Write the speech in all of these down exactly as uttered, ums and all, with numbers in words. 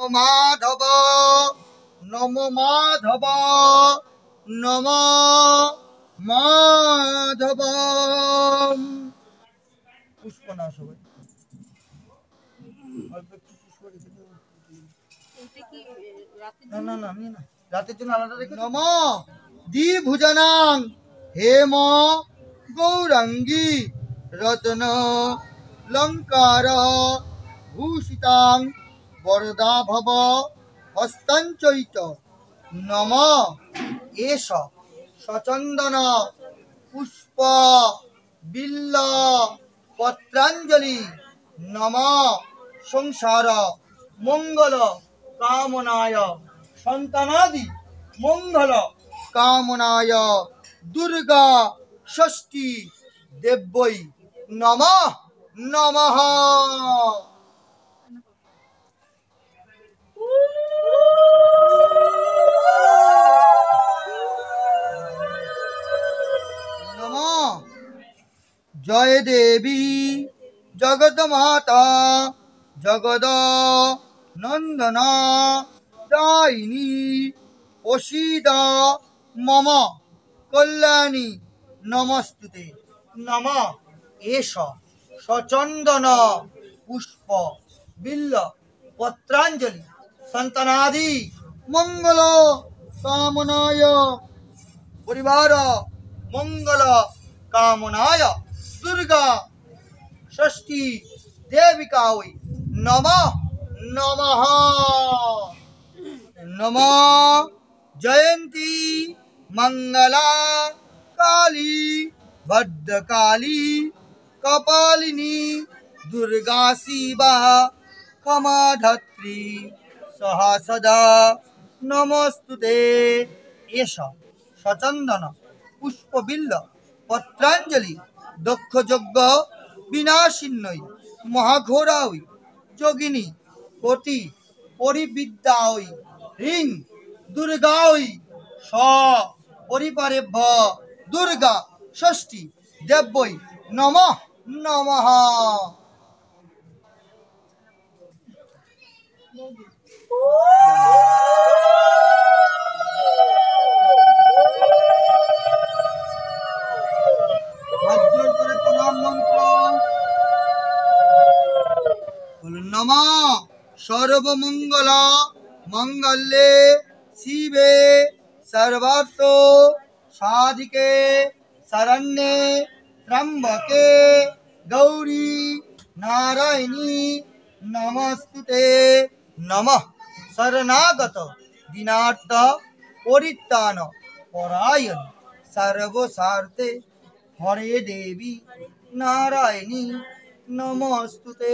মাধব নমো মাধব নমো মাধব। পুষ্প না সবাই না না না আমি না রাতের জন্য আলাদা রেখে। নম দ্বিভুজনাং হেম গৌরাঙ্গী রত্ন লঙ্কার ভূষিতাং বরদা ভব হস্তাঞ্চৈত নম এষ সচন্দন পুষ্প বিল্ল পত্রাঞ্জলি নম সংসার মঙ্গল কামনায় সন্তানাদি মঙ্গল কামনায় দুর্গা ষষ্ঠী দেব্যই নমঃ নমঃ। নমঃ জয় দেবী জগত মাতা জগদ নন্দন দায়িনী প্রসীদ মম কল্যাণী নমস্তুতে নম এষ সচন্দন পুষ্প বিল্ল পত্রাঞ্জলি সন্তানাদি মঙ্গল কামনায় পরিবার মঙ্গল কামনায় দুর্গা ষষ্ঠী দেবিকায় নমঃ নমঃ। নমঃ জয়ন্তী মঙ্গলা কালী ভদ্রকালী কপালিনী দুর্গা শিবা ক্ষমাধাত্রী সহা সদা নমস্তুতে এষ সচন্দন পুষ্পবিল্ল পত্রাঞ্জলি দক্ষ যজ্ঞ বিনাশিন্নই মহাঘোরাই যোগিনী কোটি পরিবিদ্যাই হ্রিং দুর্গাই স পরিপারেভ্য দুর্গা ষষ্ঠী দেব্যই নমঃ নমঃ। নমঃ সর্বমঙ্গল মঙ্গলে শিবে সর্বার্থ সাধিকে শরণ্যে ত্র্যম্বকে গৌরী নারায়ণী নমস্তুতে নমঃ শরণাগত দীনার্থ পরিত্রাণ পরায়ণ সর্বস্বার্থে হরে দেবী নারায়ণী নমস্তুতে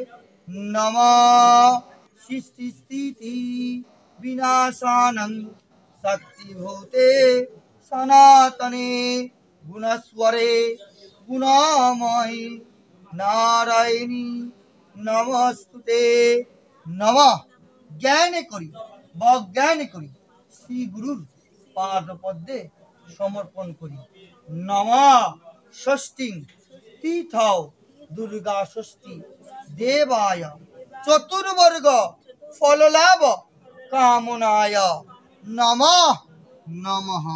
নমঃ সৃষ্টি স্থিতি বিনাশানং শক্তিভূতে সনাতনে গুণস্বরে গুণময়ী নারায়ণী নমস্তুতে নমঃ জ্ঞানে করি বজ্ঞানে করি শ্রী গুরুর পাদ পদ্মে সমর্পণ করি নমঃ ষষ্ঠী তীর্থ দুর্গা ষষ্ঠী দেবায় চতুর্বর্গ ফললাভ কামনায় নমঃ নমঃ।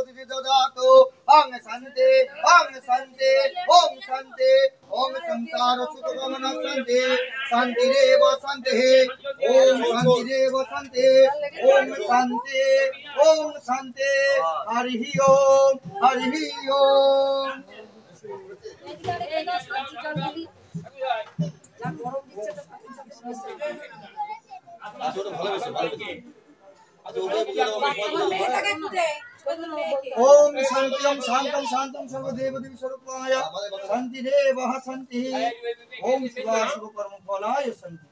প্রতিটি দদাতু ওং শান্তি ওং শান্তি ওং শান্তি ওং সংসার সুখ কামনা শান্তি শান্তিরেব শান্তিঃ ওং শান্তিরেব শান্তিঃ ওং শান্তি ওং শান্তি হরি ওম হরি ওম ओम शांति ओम शांतम शांतम सर्वदेवदेव स्वरूपाय शांतिरेव शांति ओम शिवा शिव परम फलाय शांति